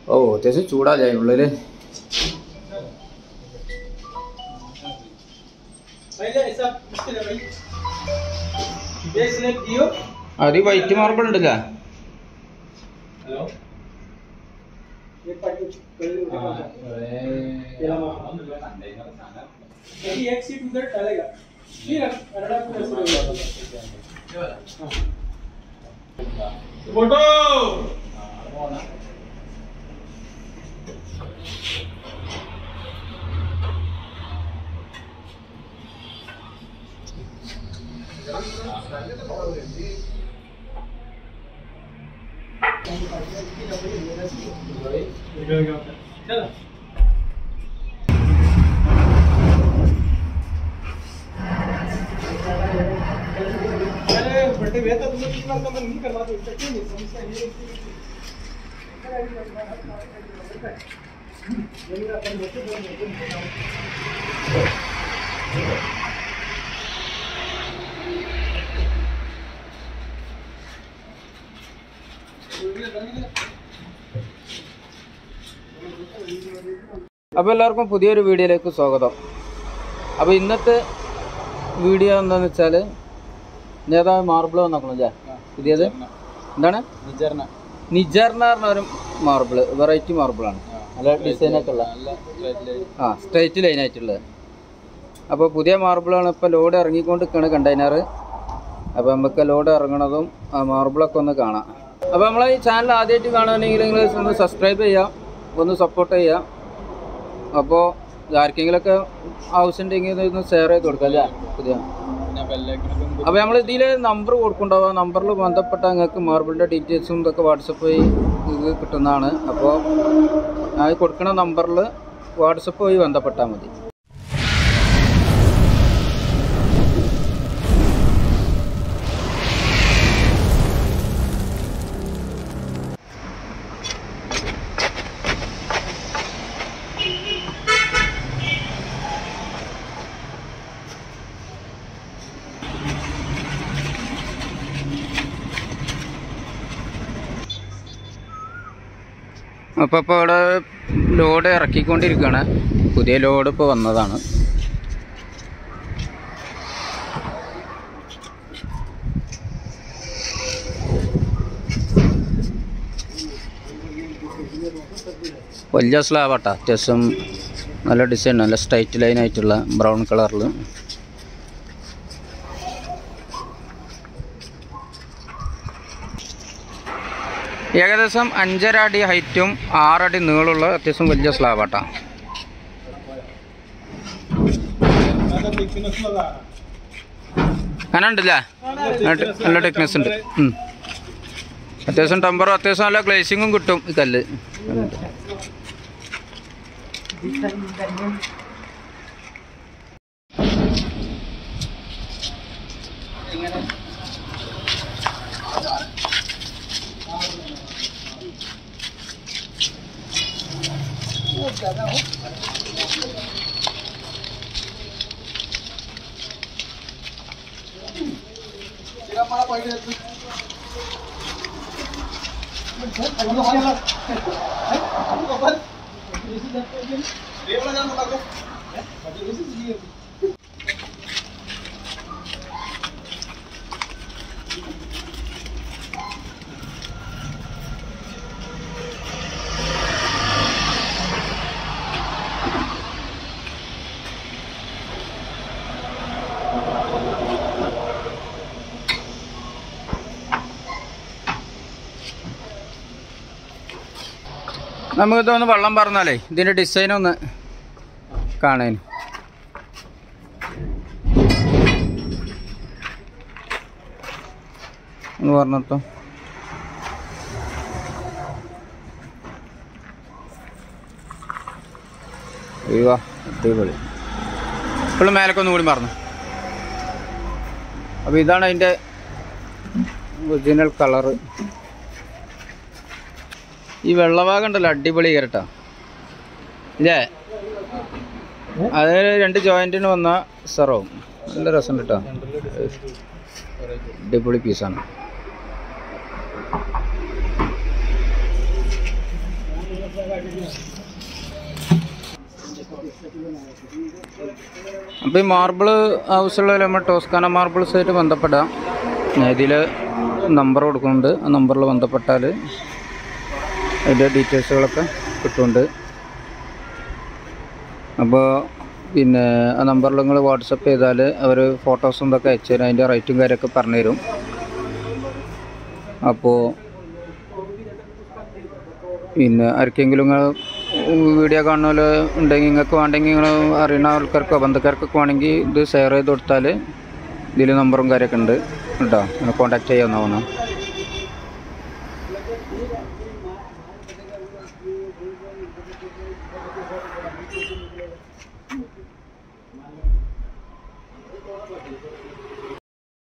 ഓ അത്യാവശ്യം ചൂടാല്ലേ ഉള്ളില്. അത് വൈറ്റ് മാർബിൾ ഉണ്ടല്ലേ? അപ്പോൾ എല്ലാവർക്കും പുതിയൊരു വീഡിയോയിലേക്ക് സ്വാഗതം. അപ്പോൾ ഇന്നത്തെ വീഡിയോ എന്താണെന്ന് വെച്ചാൽ ഏതാ മാർബിൾ വന്നേക്കണല്ലേ പുതിയത്? എന്താണ് നിജർണ പറഞ്ഞൊരു മാർബിൾ, വെറൈറ്റി മാർബിളാണ്. നല്ല ഡിസൈനൊക്കെ ഉള്ള സ്ട്രൈറ്റ് ലൈനായിട്ടുള്ളത്. അപ്പോൾ പുതിയ മാർബിളാണ്. ഇപ്പോൾ ലോഡ് ഇറങ്ങിക്കൊണ്ടിരിക്കുകയാണ് കണ്ടെയ്നർ. അപ്പോൾ നമുക്ക് ലോഡ് ഇറങ്ങണതും ആ മാർബിളൊക്കെ ഒന്ന് കാണാം. അപ്പോൾ നമ്മളെ ഈ ചാനൽ ആദ്യമായിട്ട് കാണുകയാണെങ്കിൽ നിങ്ങൾ ഒന്ന് സബ്സ്ക്രൈബ് ചെയ്യാം, ഒന്ന് സപ്പോർട്ട് ചെയ്യാം. അപ്പോൾ ആർക്കെങ്കിലുമൊക്കെ ആവശ്യമുണ്ടെങ്കിൽ ഒന്ന് ഷെയർ ചെയ്ത് കൊടുക്കാം അല്ലേ പുതിയ. അപ്പോൾ നമ്മൾ ഇതിൽ നമ്പർ കൊടുക്കുന്നുണ്ടാവും. ആ നമ്പറിൽ ബന്ധപ്പെട്ട നിങ്ങൾക്ക് മാർബിളിൻ്റെ ഡീറ്റെയിൽസും ഇതൊക്കെ വാട്സപ്പ് വഴി ഇത് കിട്ടുന്നതാണ്. അപ്പോൾ ആ കൊടുക്കുന്ന നമ്പറിൽ വാട്സപ്പ് വഴി ബന്ധപ്പെട്ടാൽ മതി. അപ്പോൾ ഇവിടെ ലോഡ് ഇറക്കിക്കൊണ്ടിരിക്കുകയാണ്. പുതിയ ലോഡ് ഇപ്പോൾ വന്നതാണ്. വലിയ സ്ലാബാട്ടാ, അത്യാവശ്യം നല്ല ഡിസൈൻ, നല്ല സ്ട്രൈറ്റ് ലൈനായിട്ടുള്ള ബ്രൗൺ കളറിൽ. ഏകദേശം 5.5 അടി ഹൈറ്റും 6 അടി നീളമുള്ള അത്യാവശ്യം വലിയ സ്ലാബാട്ടാ. അങ്ങനെ ഉണ്ടല്ലേ, നല്ല ടെക്നിക്സ് ഉണ്ട്. അത്യാവശ്യം ടെമ്പറും അത്യാവശ്യം നല്ല ഗ്ലേസിങ്ങും കിട്ടും ഈ കല്ല്. നമുക്കിതൊന്ന് വെള്ളം പറഞ്ഞാലേ ഇതിൻ്റെ ഡിസൈനൊന്ന് കാണാൻ. ഒന്ന് പറഞ്ഞിട്ടോ. അയ്യോ അടിപൊളി. ഇപ്പോഴും മേലൊക്കെ ഒന്നും കൂടി പറഞ്ഞു. അപ്പോൾ ഇതാണ് അതിൻ്റെ ഒറിജിനൽ കളറ്. ഈ വെള്ളഭാഗം ഉണ്ടല്ലോ അടിപൊളി കയറട്ടാ ഇല്ലേ? അത് 2 ജോയിൻറ്റിന് വന്ന സെറാവും. നല്ല രസം കേട്ടോ, അടിപൊളി പീസാണ്. അപ്പോൾ ഈ മാർബിൾ ആവശ്യമുള്ളവർ നമ്മൾ ടോസ്കാന മാർബിൾസായിട്ട് ബന്ധപ്പെടാം. ഇതിൽ നമ്പർ കൊടുക്കുന്നുണ്ട്. ആ നമ്പറിൽ ബന്ധപ്പെട്ടാൽ അതിൻ്റെ ഡീറ്റെയിൽസുകളൊക്കെ കിട്ടുന്നുണ്ട്. അപ്പോൾ പിന്നെ ആ നമ്പറിൽ നിങ്ങൾ വാട്സപ്പ് ചെയ്താൽ അവർ ഫോട്ടോസും ഇതൊക്കെ അയച്ചു തരും. അതിൻ്റെ റേറ്റും കാര്യമൊക്കെ പറഞ്ഞു തരും. അപ്പോൾ പിന്നെ ആർക്കെങ്കിലും നിങ്ങൾ വീഡിയോ കാണുന്ന ഉണ്ടെങ്കിൽ നിങ്ങൾക്ക് വേണമെങ്കിൽ നിങ്ങൾ അറിയുന്ന ആൾക്കാർക്കോ ബന്ധുക്കാർക്കൊക്കെ വേണമെങ്കിൽ ഇത് ഷെയർ ചെയ്ത് കൊടുത്താൽ ഇതിൽ നമ്പറും കാര്യമൊക്കെ ഉണ്ട് കേട്ടോ. കോൺടാക്ട് ചെയ്യാവുന്നതാണ്.